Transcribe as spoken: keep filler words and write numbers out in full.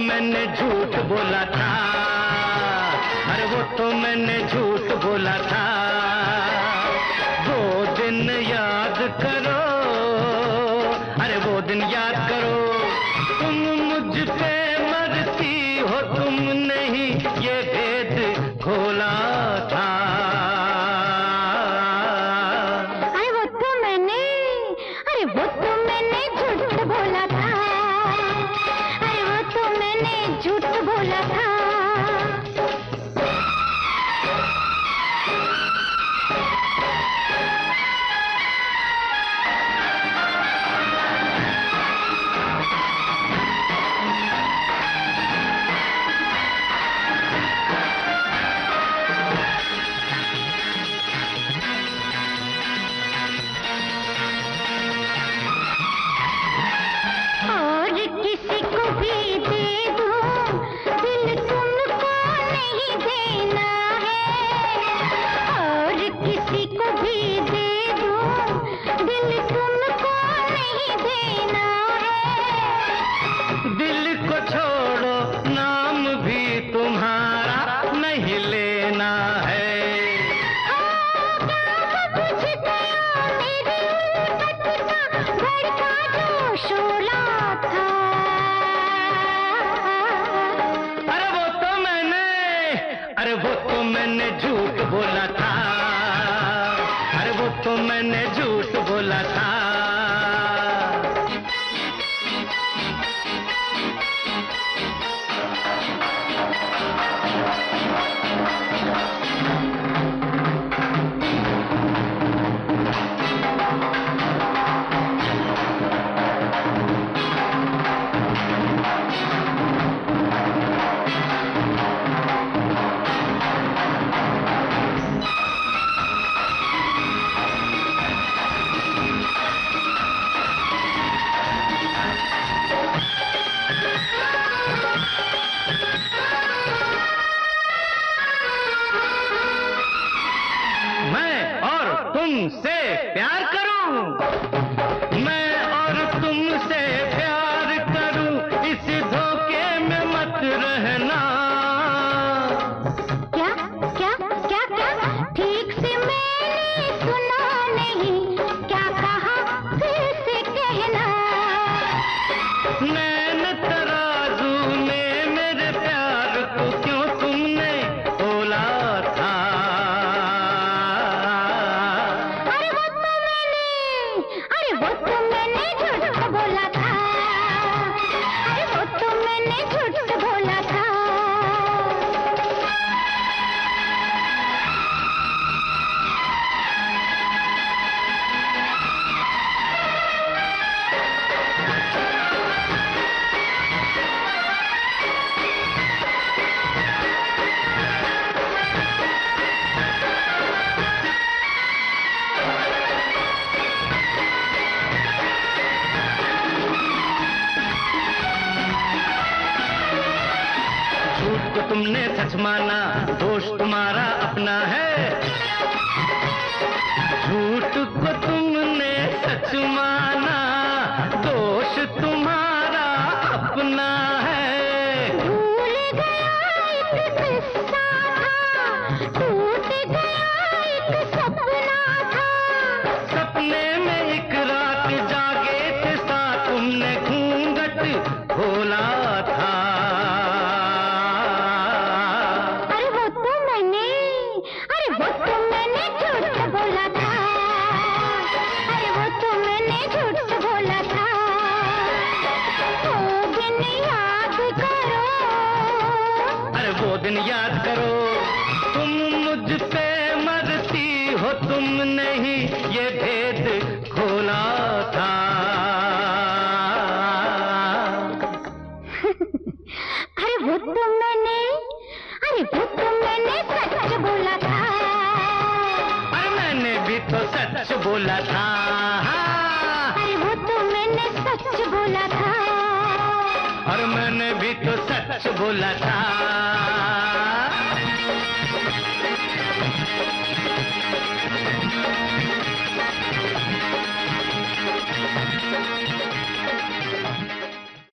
मैंने झूठ बोला था, अरे वो तो मैंने झूठ बोला था। वो दिन याद करो, अरे वो दिन याद करो, तुम मुझ पे मरती हो, तुम नहीं ये भेद खोला था। अरे वो तो मैंने, अरे वो तो मैंने झूठ बोला था, अरे वो तो मैंने झूठ बोला था। किसी को भी दे दूं, दिल तुमको नहीं देना है। और किसी को भी दे दूं, दिल तुमको नहीं देना है। दिल को छोड़ो, नाम भी तुम्हारा नहीं लेना है। हाँ, क्या बुझ गया मेरी उल्फत का भड़का जो शोला था। अरे वो तो मैंने झूठ बोला था, अरे वो तो मैंने झूठ बोला था। तुमसे प्यार करूं, मैं और तुमसे प्यार करूं, इस धोखे में मत रहना। क्या क्या क्या क्या ठीक से मैंने सुना नहीं, क्या कहा फिर से कहना। नैन तराजू में मेरे प्यार को क्यों तुमने तोला था। वो तो मैंने झूठ बोला था, अरे वो तो मैंने झूठ बोला था। तो तुमने सच माना, दोष तुम्हारा अपना है। झूठ को तुमने सच माना, दोष तुम्हारा अपना है। भूल गया एक किस्सा था, टूट गया एक सपना था। सपने में एक रात जागे थे साथ, तुमने घूंघट खोला था। वो दिन याद करो, तुम मुझ पे मरती हो, तुम नहीं ये भेद खोला था। अरे वो तो मैंने, अरे वो तो मैंने सच बोला था। अरे मैंने भी तो सच बोला था। अरे वो तो मैंने सच बोला था। और मैंने भी तो सच बोला था।